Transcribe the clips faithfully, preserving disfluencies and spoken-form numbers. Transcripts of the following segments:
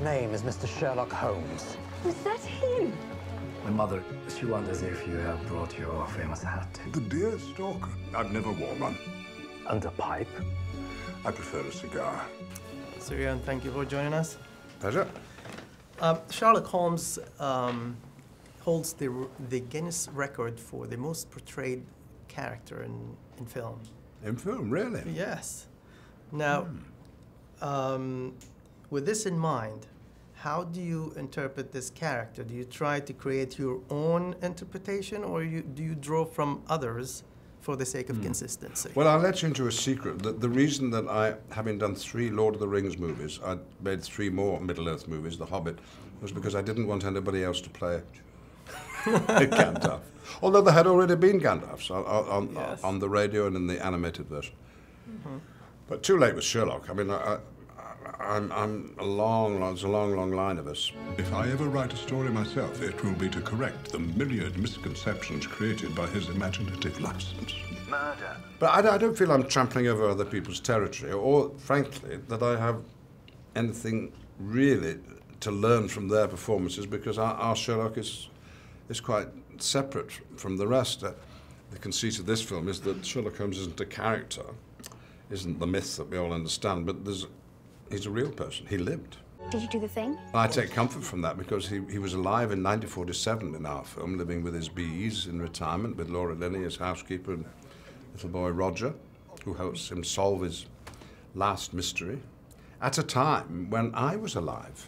name is Mister Sherlock Holmes. Was that him? My mother, she wonders if you have brought your famous hat. The deer stalker. I've never worn one. And a pipe? I prefer a cigar. Sir Ian, thank you for joining us. Pleasure. Um, Sherlock Holmes um, holds the, the Guinness record for the most portrayed character in, in film. In film, really? Yes. Now, hmm. um, with this in mind, how do you interpret this character? Do you try to create your own interpretation, or you, do you draw from others for the sake of mm. consistency? Well, I'll let you into a secret. The, the reason that I, having done three Lord of the Rings movies, I made three more Middle-earth movies, The Hobbit, was because I didn't want anybody else to play Gandalf. Although there had already been Gandalfs on, on, yes. on the radio and in the animated version. Mm-hmm. But too late with Sherlock. I mean, I, I'm, I'm a long, long, there's a long, long line of us. If I ever write a story myself, it will be to correct the myriad misconceptions created by his imaginative license. Murder. But I, I don't feel I'm trampling over other people's territory, or, frankly, that I have anything really to learn from their performances, because our, our Sherlock is, is quite separate from the rest. Uh, the conceit of this film is that Sherlock Holmes isn't a character, isn't the myth that we all understand, but there's he's a real person. He lived. Did you do the thing? I take comfort from that because he, he was alive in nineteen forty-seven in our film, living with his bees in retirement with Laura Linney, his housekeeper, and little boy Roger, who helps him solve his last mystery, at a time when I was alive.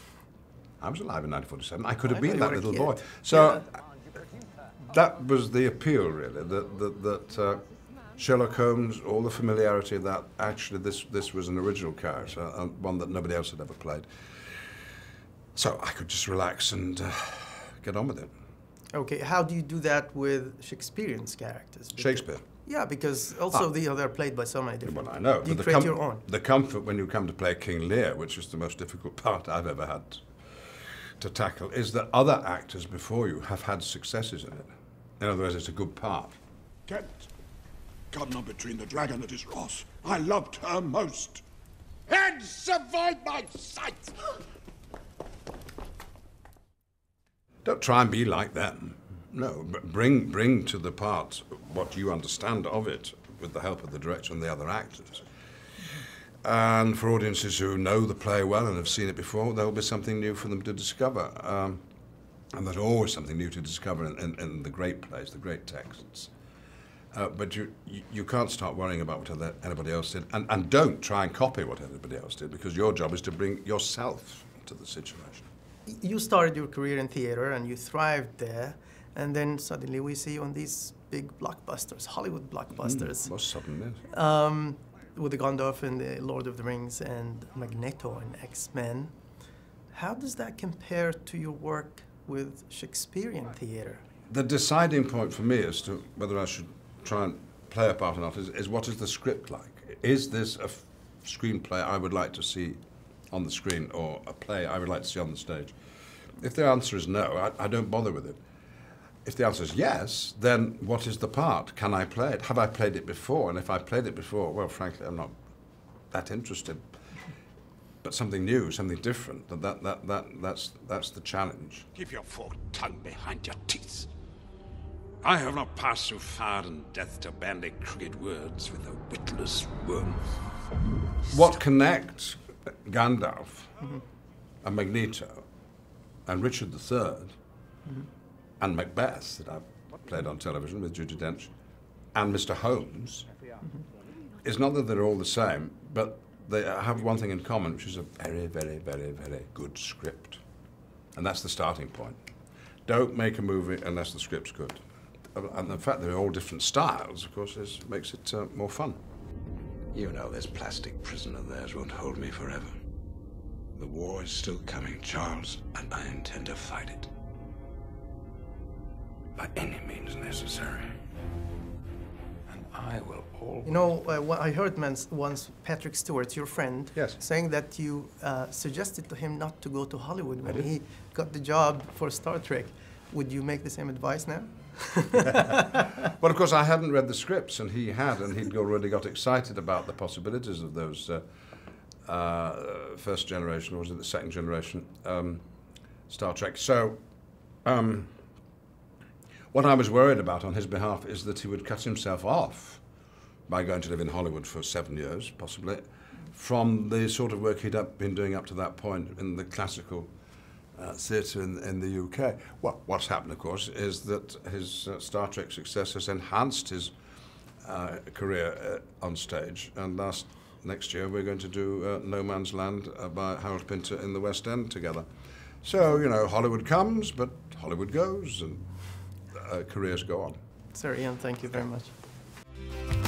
I was alive in nineteen forty-seven. I could have I been that little kid. boy. So yeah. that was the appeal, really, that, that, that uh, Sherlock Holmes, all the familiarity of that, actually this, this was an original character, uh, one that nobody else had ever played. So I could just relax and uh, get on with it. Okay, how do you do that with Shakespearean's characters? Because, Shakespeare? Yeah, because also ah. they are played by so many different... Well, I know. Do you but create the your own? The comfort when you come to play King Lear, which is the most difficult part I've ever had to tackle, is that other actors before you have had successes in it. In other words, it's a good part. Get Come not between the dragon that is Ross. I loved her most. Hence, avoid my sight! Don't try and be like them. No, but bring, bring to the part what you understand of it with the help of the director and the other actors. And for audiences who know the play well and have seen it before, there'll be something new for them to discover. Um, and there's always something new to discover in, in, in the great plays, the great texts. Uh, but you, you you can't start worrying about what other, anybody else did. And, and don't try and copy what everybody else did, because your job is to bring yourself to the situation. You started your career in theater and you thrived there, and then suddenly we see you on these big blockbusters, Hollywood blockbusters. Mm, most suddenly. Um, with the Gandalf and the Lord of the Rings and Magneto and X-Men. How does that compare to your work with Shakespearean theater? The deciding point for me as to whether I should try and play a part or not is, is what is the script like? Is this a f screenplay I would like to see on the screen, or a play I would like to see on the stage? If the answer is no, I, I don't bother with it. If the answer is yes, then what is the part? Can I play it? Have I played it before? And if I played it before, well, frankly, I'm not that interested. But something new, something different, that, that, that, that, that's, that's the challenge. Keep your forked tongue behind your teeth. I have not passed so far in death to bandy crooked words with a witless worm. What connects Gandalf mm-hmm. and Magneto and Richard the Third mm-hmm. and Macbeth, that I've played on television with Judi Dench, and Mister Holmes, mm-hmm. is not that they're all the same, but they have one thing in common, which is a very, very, very, very good script. And that's the starting point. Don't make a movie unless the script's good. And the fact they're all different styles, of course, is, makes it uh, more fun. You know this plastic prison of theirs won't hold me forever. The war is still coming, Charles, and I intend to fight it. By any means necessary. And I will always... You know, uh, I heard once Patrick Stewart, your friend, yes. saying that you uh, suggested to him not to go to Hollywood when he got the job for Star Trek. Would you make the same advice now? Well, of course, I hadn't read the scripts, and he had, and he'd already got excited about the possibilities of those uh, uh, first generation, or was it the second generation, um, Star Trek. So um, what I was worried about on his behalf is that he would cut himself off by going to live in Hollywood for seven years, possibly, from the sort of work he'd up, been doing up to that point in the classical uh, theatre in, in the U K. Well, what's happened, of course, is that his uh, Star Trek success has enhanced his uh, career uh, on stage, and last next year we're going to do uh, No Man's Land uh, by Harold Pinter in the West End together. So, you know, Hollywood comes, but Hollywood goes, and uh, careers go on. Sir Ian, thank you very much.